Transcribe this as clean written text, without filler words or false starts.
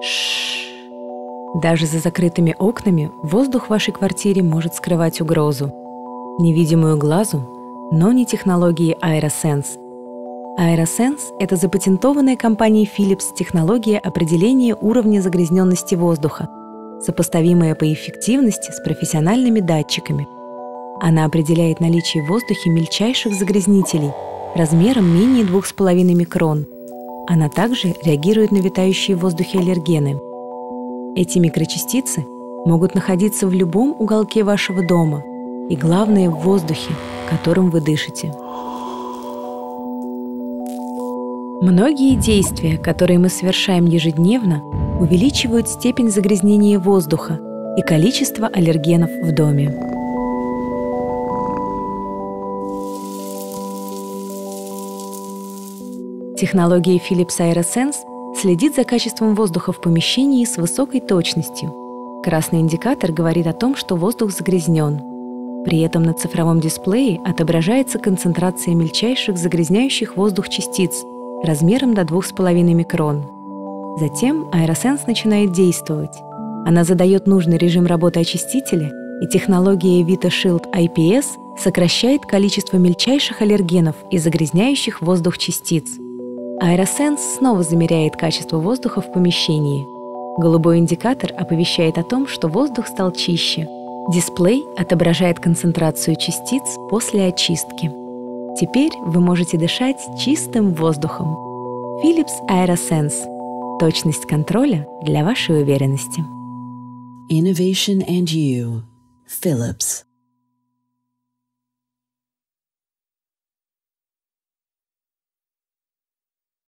Шш. Даже за закрытыми окнами воздух в вашей квартире может скрывать угрозу. Невидимую глазу, но не технологии Aerosense. Aerosense – это запатентованная компанией Philips технология определения уровня загрязненности воздуха, сопоставимая по эффективности с профессиональными датчиками. Она определяет наличие в воздухе мельчайших загрязнителей размером менее 2,5 микрон. Она также реагирует на витающие в воздухе аллергены. Эти микрочастицы могут находиться в любом уголке вашего дома и, главное, в воздухе, которым вы дышите. Многие действия, которые мы совершаем ежедневно, увеличивают степень загрязнения воздуха и количество аллергенов в доме. Технология Philips Aerosense следит за качеством воздуха в помещении с высокой точностью. Красный индикатор говорит о том, что воздух загрязнен. При этом на цифровом дисплее отображается концентрация мельчайших загрязняющих воздух частиц размером до 2,5 микрон. Затем Aerosense начинает действовать. Она задает нужный режим работы очистителя, и технология VitaShield IPS сокращает количество мельчайших аллергенов и загрязняющих воздух частиц. Aerosense снова замеряет качество воздуха в помещении. Голубой индикатор оповещает о том, что воздух стал чище. Дисплей отображает концентрацию частиц после очистки. Теперь вы можете дышать чистым воздухом. Philips Aerosense. Точность контроля для вашей уверенности. Innovation and you. Philips.